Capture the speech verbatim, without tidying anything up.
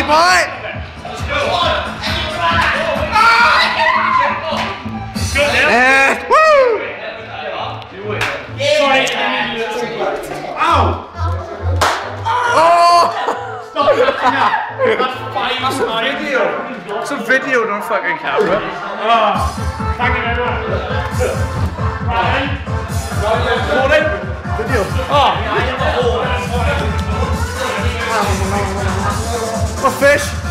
Easy, boy! And woo! Ow! Oh! Stop that now! That's five That's a video! It's a video, not a fucking camera. Oh, thank you very much. Ryan? Morning? Video. Oh! A fish!